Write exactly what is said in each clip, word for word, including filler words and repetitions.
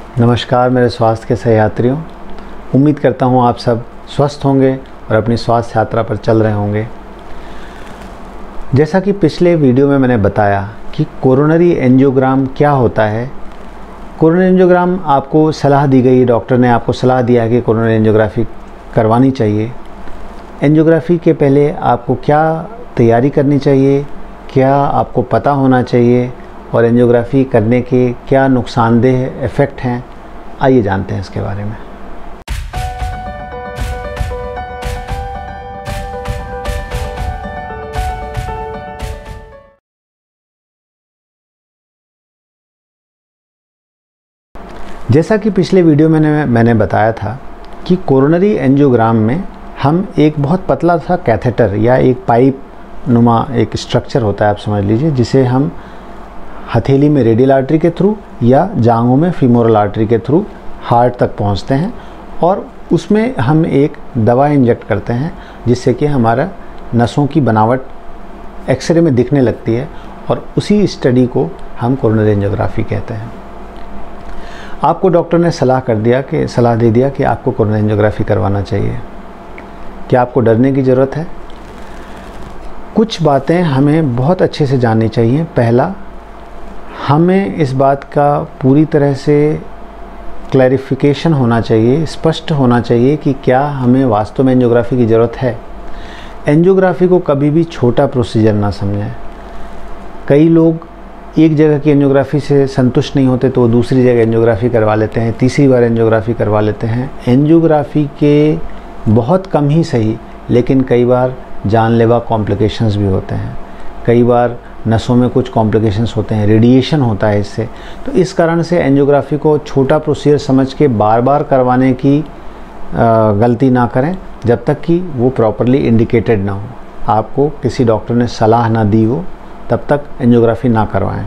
नमस्कार मेरे स्वास्थ्य के सहयात्रियों, उम्मीद करता हूँ आप सब स्वस्थ होंगे और अपनी स्वास्थ्य यात्रा पर चल रहे होंगे। जैसा कि पिछले वीडियो में मैंने बताया कि कोरोनरी एंजियोग्राम क्या होता है। कोरोनरी एंजियोग्राम आपको सलाह दी गई, डॉक्टर ने आपको सलाह दिया है कि कोरोनरी एंजियोग्राफी करवानी चाहिए। एंजियोग्राफी के पहले आपको क्या तैयारी करनी चाहिए, क्या आपको पता होना चाहिए और एंजियोग्राफी करने के क्या नुकसानदेह इफ़ेक्ट हैं, आइए जानते हैं इसके बारे में। जैसा कि पिछले वीडियो में मैंने मैंने बताया था कि कोरोनरी एंजियोग्राम में हम एक बहुत पतला सा कैथेटर या एक पाइप नुमा एक स्ट्रक्चर होता है, आप समझ लीजिए, जिसे हम हथेली में रेडियल आर्टरी के थ्रू या जांघों में फीमोरल आर्टरी के थ्रू हार्ट तक पहुंचते हैं और उसमें हम एक दवा इंजेक्ट करते हैं जिससे कि हमारा नसों की बनावट एक्सरे में दिखने लगती है और उसी स्टडी को हम कोरोनरी एंजियोग्राफी कहते हैं। आपको डॉक्टर ने सलाह कर दिया कि सलाह दे दिया कि आपको कोरोनरी एंजियोग्राफी करवाना चाहिए। क्या आपको डरने की ज़रूरत है? कुछ बातें हमें बहुत अच्छे से जाननी चाहिए। पहला, हमें इस बात का पूरी तरह से क्लैरिफिकेशन होना चाहिए, स्पष्ट होना चाहिए कि क्या हमें वास्तव में एंजियोग्राफी की ज़रूरत है। एंजियोग्राफी को कभी भी छोटा प्रोसीजर ना समझें। कई लोग एक जगह की एंजियोग्राफी से संतुष्ट नहीं होते तो वो दूसरी जगह एंजियोग्राफी करवा लेते हैं, तीसरी बार एंजियोग्राफी करवा लेते हैं। एंजियोग्राफी के बहुत कम ही सही, लेकिन कई बार जानलेवा कॉम्प्लिकेशंस भी होते हैं। कई बार नसों में कुछ कॉम्प्लिकेशंस होते हैं, रेडिएशन होता है इससे। तो इस कारण से एंजियोग्राफी को छोटा प्रोसीजर समझ के बार बार करवाने की गलती ना करें जब तक कि वो प्रॉपरली इंडिकेटेड ना हो, आपको किसी डॉक्टर ने सलाह ना दी हो, तब तक एंजियोग्राफी ना करवाएं।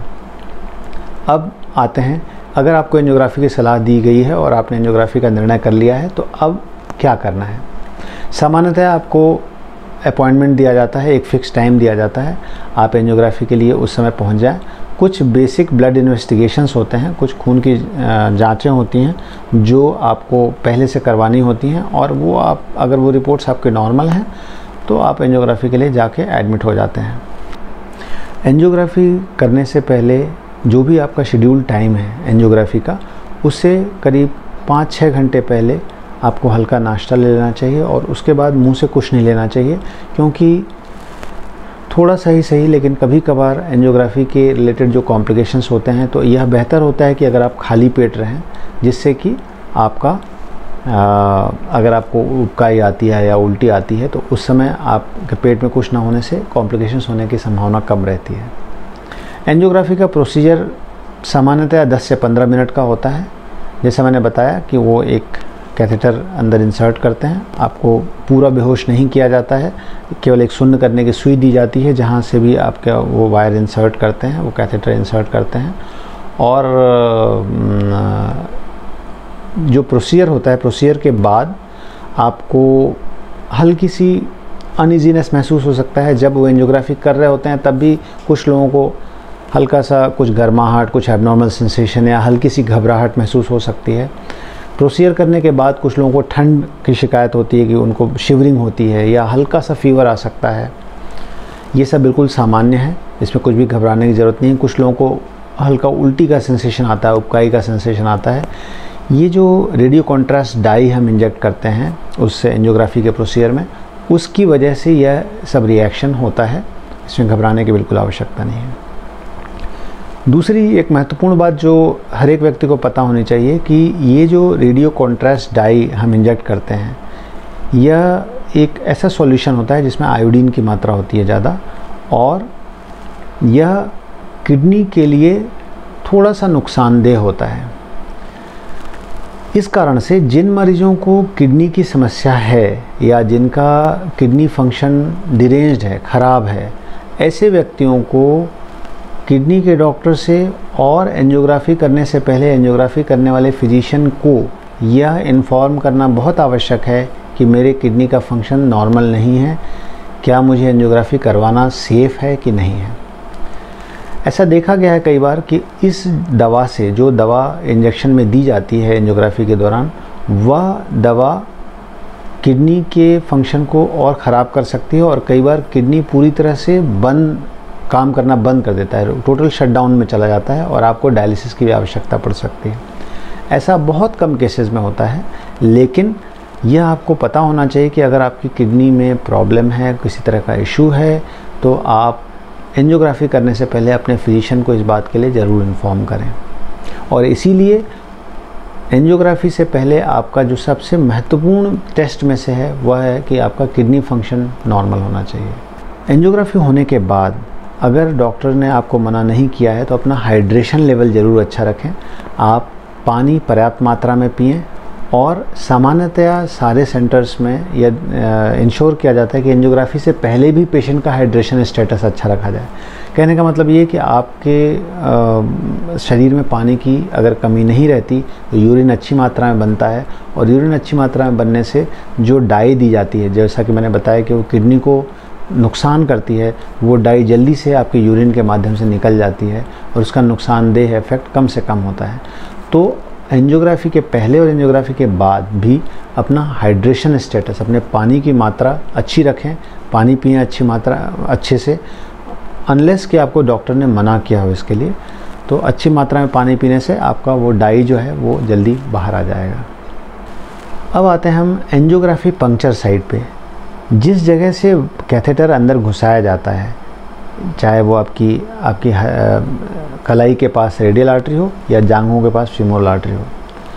अब आते हैं, अगर आपको एंजियोग्राफी की सलाह दी गई है और आपने एंजियोग्राफी का निर्णय कर लिया है तो अब क्या करना है। सामान्यतः आपको अपॉइंटमेंट दिया जाता है, एक फ़िक्स टाइम दिया जाता है, आप एंजियोग्राफी के लिए उस समय पहुंच जाएं। कुछ बेसिक ब्लड इन्वेस्टिगेशंस होते हैं, कुछ खून की जांचें होती हैं जो आपको पहले से करवानी होती हैं और वो आप अगर वो रिपोर्ट्स आपके नॉर्मल हैं तो आप एंजियोग्राफी के लिए जाके एडमिट हो जाते हैं। एंजियोग्राफी करने से पहले जो भी आपका शेड्यूल टाइम है एंजियोग्राफी का, उससे करीब पाँच छः घंटे पहले आपको हल्का नाश्ता ले लेना चाहिए और उसके बाद मुंह से कुछ नहीं लेना चाहिए, क्योंकि थोड़ा सा ही सही लेकिन कभी कभार एंजियोग्राफी के रिलेटेड जो कॉम्प्लिकेशंस होते हैं तो यह बेहतर होता है कि अगर आप खाली पेट रहें, जिससे कि आपका आ, अगर आपको उबकाई आती है या उल्टी आती है तो उस समय आपके पेट में कुछ ना होने से कॉम्प्लिकेशंस होने की संभावना कम रहती है। एंजियोग्राफी का प्रोसीजर सामान्यतः दस से पंद्रह मिनट का होता है। जैसा मैंने बताया कि वो एक कैथेटर अंदर इंसर्ट करते हैं, आपको पूरा बेहोश नहीं किया जाता है, केवल एक शून्य करने की सुई दी जाती है जहाँ से भी आपका वो वायर इंसर्ट करते हैं, वो कैथेटर इंसर्ट करते हैं और जो प्रोसीजर होता है, प्रोसीजर के बाद आपको हल्की सी अनइजीनेस महसूस हो सकता है। जब वो एंजियोग्राफी कर रहे होते हैं तब भी कुछ लोगों को हल्का सा कुछ गर्माहट, कुछ एबनॉर्मल सेंसेशन या हल्की सी घबराहट महसूस हो सकती है। प्रोसीजर करने के बाद कुछ लोगों को ठंड की शिकायत होती है कि उनको शिवरिंग होती है या हल्का सा फीवर आ सकता है। ये सब बिल्कुल सामान्य है, इसमें कुछ भी घबराने की ज़रूरत नहीं है। कुछ लोगों को हल्का उल्टी का सेंसेशन आता है, उबकाई का सेंसेशन आता है। ये जो रेडियो कॉन्ट्रास्ट डाई हम इंजेक्ट करते हैं उस एंजियोग्राफी के प्रोसीजर में, उसकी वजह से यह सब रिएक्शन होता है। इसमें घबराने की बिल्कुल आवश्यकता नहीं है। दूसरी एक महत्वपूर्ण बात जो हर एक व्यक्ति को पता होनी चाहिए कि ये जो रेडियो कॉन्ट्रास्ट डाई हम इंजेक्ट करते हैं, यह एक ऐसा सॉल्यूशन होता है जिसमें आयोडीन की मात्रा होती है ज़्यादा और यह किडनी के लिए थोड़ा सा नुकसानदेह होता है। इस कारण से जिन मरीजों को किडनी की समस्या है या जिनका किडनी फंक्शन डिरेंज्ड है, ख़राब है, ऐसे व्यक्तियों को किडनी के डॉक्टर से और एंजियोग्राफी करने से पहले एंजियोग्राफी करने वाले फिजिशियन को यह इन्फॉर्म करना बहुत आवश्यक है कि मेरे किडनी का फंक्शन नॉर्मल नहीं है, क्या मुझे एंजियोग्राफी करवाना सेफ़ है कि नहीं है। ऐसा देखा गया है कई बार कि इस दवा से, जो दवा इंजेक्शन में दी जाती है एंजियोग्राफी के दौरान, वह दवा किडनी के फंक्शन को और ख़राब कर सकती है और कई बार किडनी पूरी तरह से बंद काम करना बंद कर देता है, टोटल शटडाउन में चला जाता है और आपको डायलिसिस की भी आवश्यकता पड़ सकती है। ऐसा बहुत कम केसेस में होता है, लेकिन यह आपको पता होना चाहिए कि अगर आपकी किडनी में प्रॉब्लम है, किसी तरह का इशू है, तो आप एंजियोग्राफी करने से पहले अपने फिजिशियन को इस बात के लिए ज़रूर इन्फॉर्म करें। और इसीलिए एंजियोग्राफी से पहले आपका जो सबसे महत्वपूर्ण टेस्ट में से है वह है कि आपका किडनी फंक्शन नॉर्मल होना चाहिए। एंजियोग्राफी होने के बाद अगर डॉक्टर ने आपको मना नहीं किया है तो अपना हाइड्रेशन लेवल ज़रूर अच्छा रखें। आप पानी पर्याप्त मात्रा में पिएं और सामान्यतया सारे सेंटर्स में यह इंश्योर किया जाता है कि एंजियोग्राफी से पहले भी पेशेंट का हाइड्रेशन स्टेटस अच्छा रखा जाए। कहने का मतलब ये कि आपके आ, शरीर में पानी की अगर कमी नहीं रहती तो यूरिन अच्छी मात्रा में बनता है और यूरिन अच्छी मात्रा में बनने से जो डाई दी जाती है, जैसा कि मैंने बताया कि वो किडनी को नुकसान करती है, वो डाई जल्दी से आपके यूरिन के माध्यम से निकल जाती है और उसका नुकसानदेह इफेक्ट कम से कम होता है। तो एंजियोग्राफी के पहले और एंजियोग्राफी के बाद भी अपना हाइड्रेशन स्टेटस, अपने पानी की मात्रा अच्छी रखें, पानी पिएं अच्छी मात्रा अच्छे से, अनलेस कि आपको डॉक्टर ने मना किया हो इसके लिए, तो अच्छी मात्रा में पानी पीने से आपका वो डाई जो है वो जल्दी बाहर आ जाएगा। अब आते हैं हम एंजियोग्राफी पंक्चर साइट पे। जिस जगह से कैथेटर अंदर घुसाया जाता है, चाहे वो आपकी आपकी कलाई के पास रेडियल आर्टरी हो या जांघों के पास फीमोरल आर्टरी हो,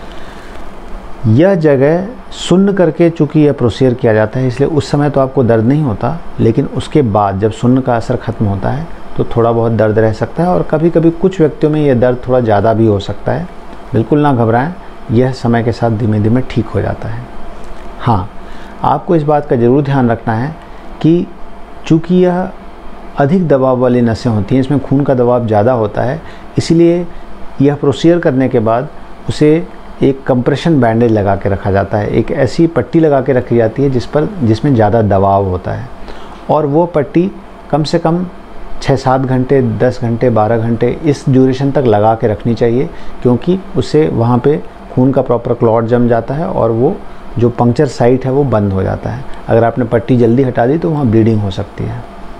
यह जगह सुन्न करके चूँकि यह प्रोसीजर किया जाता है, इसलिए उस समय तो आपको दर्द नहीं होता, लेकिन उसके बाद जब सुन्न का असर ख़त्म होता है तो थोड़ा बहुत दर्द रह सकता है और कभी कभी कुछ व्यक्तियों में यह दर्द थोड़ा ज़्यादा भी हो सकता है। बिल्कुल ना घबराएं, यह समय के साथ धीमे धीमे ठीक हो जाता है। हाँ, आपको इस बात का ज़रूर ध्यान रखना है कि चूँकि यह अधिक दबाव वाली नसें होती हैं, इसमें खून का दबाव ज़्यादा होता है, इसलिए यह प्रोसीजर करने के बाद उसे एक कंप्रेशन बैंडेज लगा के रखा जाता है। एक ऐसी पट्टी लगा के रखी जाती है जिस पर जिसमें ज़्यादा दबाव होता है और वो पट्टी कम से कम छः सात घंटे, दस घंटे, बारह घंटे इस ड्यूरेशन तक लगा के रखनी चाहिए, क्योंकि उससे वहाँ पे खून का प्रॉपर क्लॉट जम जाता है और वो जो पंक्चर साइट है वो बंद हो जाता है। अगर आपने पट्टी जल्दी हटा दी तो वहाँ ब्लीडिंग हो सकती है।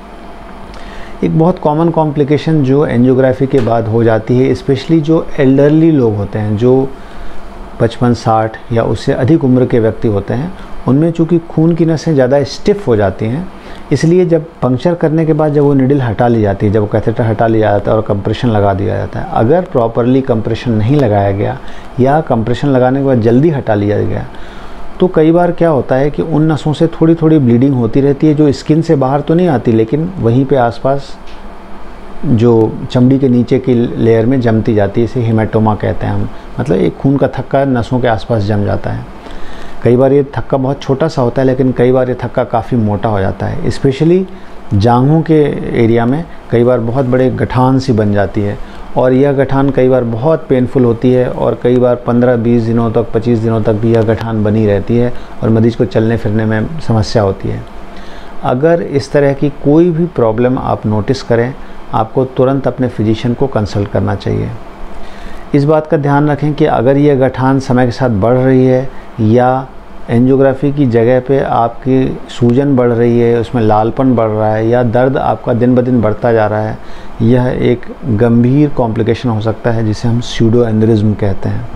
एक बहुत कॉमन कॉम्प्लिकेशन जो एंजियोग्राफी के बाद हो जाती है, स्पेशली जो एल्डरली लोग होते हैं, जो पचपन साठ या उससे अधिक उम्र के व्यक्ति होते हैं, उनमें चूँकि खून की नसें ज़्यादा स्टिफ हो जाती हैं, इसलिए जब पंक्चर करने के बाद जब वो निडल हटा ली जाती है, जब वो कैथेटर हटा लिया जाता है और कंप्रेशन लगा दिया जाता है, अगर प्रॉपरली कंप्रेशन नहीं लगाया गया या कंप्रेशन लगाने के बाद जल्दी हटा लिया गया तो कई बार क्या होता है कि उन नसों से थोड़ी थोड़ी ब्लीडिंग होती रहती है, जो स्किन से बाहर तो नहीं आती लेकिन वहीं पे आसपास जो चमड़ी के नीचे की लेयर में जमती जाती है। इसे हेमाटोमा कहते हैं हम, मतलब एक खून का थक्का नसों के आसपास जम जाता है। कई बार ये थक्का बहुत छोटा सा होता है, लेकिन कई बार ये थक्का काफ़ी मोटा हो जाता है। स्पेशली जांघों के एरिया में कई बार बहुत बड़े गठान सी बन जाती है और यह गठान कई बार बहुत पेनफुल होती है और कई बार पंद्रह बीस दिनों तक, पच्चीस दिनों तक भी यह गठान बनी रहती है और मरीज़ को चलने फिरने में समस्या होती है। अगर इस तरह की कोई भी प्रॉब्लम आप नोटिस करें, आपको तुरंत अपने फिजिशियन को कंसल्ट करना चाहिए। इस बात का ध्यान रखें कि अगर यह गठान समय के साथ बढ़ रही है या एंजियोग्राफी की जगह पे आपकी सूजन बढ़ रही है, उसमें लालपन बढ़ रहा है या दर्द आपका दिन ब दिन बढ़ता जा रहा है, यह एक गंभीर कॉम्प्लिकेशन हो सकता है जिसे हम स्यूडो एन्युरिज्म कहते हैं।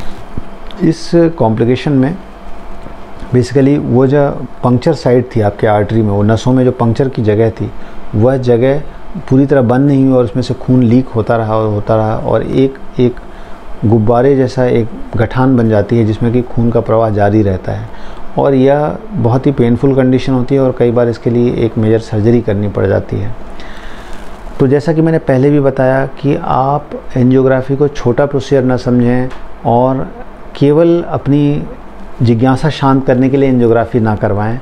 इस कॉम्प्लिकेशन में बेसिकली वो जो पंक्चर साइट थी आपके आर्टरी में, वो नसों में जो पंक्चर की जगह थी, वह जगह पूरी तरह बंद नहीं हुई और उसमें से खून लीक होता रहा और होता रहा और एक एक गुब्बारे जैसा एक गठान बन जाती है जिसमें कि खून का प्रवाह जारी रहता है और यह बहुत ही पेनफुल कंडीशन होती है और कई बार इसके लिए एक मेजर सर्जरी करनी पड़ जाती है। तो जैसा कि मैंने पहले भी बताया कि आप एंजियोग्राफी को छोटा प्रोसीजर ना समझें और केवल अपनी जिज्ञासा शांत करने के लिए एंजियोग्राफी ना करवाएं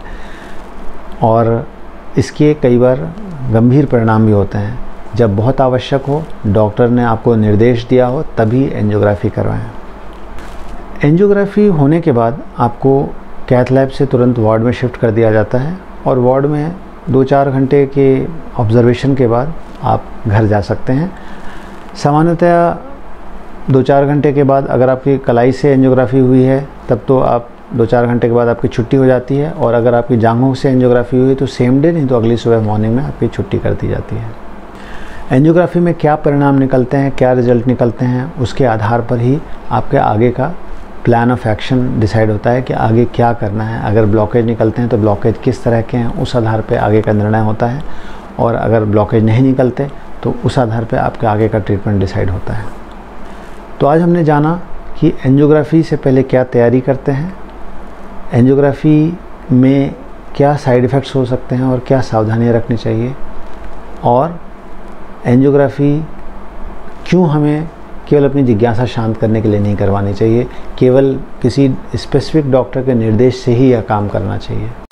और इसके कई बार गंभीर परिणाम भी होते हैं। जब बहुत आवश्यक हो, डॉक्टर ने आपको निर्देश दिया हो, तभी एंजियोग्राफी करवाएं। एंजियोग्राफी होने के बाद आपको कैथ लैब से तुरंत वार्ड में शिफ्ट कर दिया जाता है और वार्ड में दो चार घंटे के ऑब्जर्वेशन के बाद आप घर जा सकते हैं। सामान्यतः दो चार घंटे के बाद अगर आपकी कलाई से एंजियोग्राफी हुई है तब तो आप दो चार घंटे के बाद आपकी छुट्टी हो जाती है, और अगर आपकी जांघों से एंजियोग्राफी हुई तो सेम डे नहीं तो अगली सुबह मॉर्निंग में आपकी छुट्टी कर दी जाती है। एंजियोग्राफी में क्या परिणाम निकलते हैं, क्या रिजल्ट निकलते हैं, उसके आधार पर ही आपके आगे का प्लान ऑफ एक्शन डिसाइड होता है कि आगे क्या करना है। अगर ब्लॉकेज निकलते हैं तो ब्लॉकेज किस तरह के हैं, उस आधार पर आगे का निर्णय होता है, और अगर ब्लॉकेज नहीं निकलते तो उस आधार पर आपके आगे का ट्रीटमेंट डिसाइड होता है। तो आज हमने जाना कि एंजियोग्राफी से पहले क्या तैयारी करते हैं, एंजियोग्राफी में क्या साइड इफ़ेक्ट्स हो सकते हैं और क्या सावधानियां रखनी चाहिए, और एंजियोग्राफी क्यों हमें केवल अपनी जिज्ञासा शांत करने के लिए नहीं करवानी चाहिए, केवल किसी स्पेसिफिक डॉक्टर के निर्देश से ही यह काम करना चाहिए।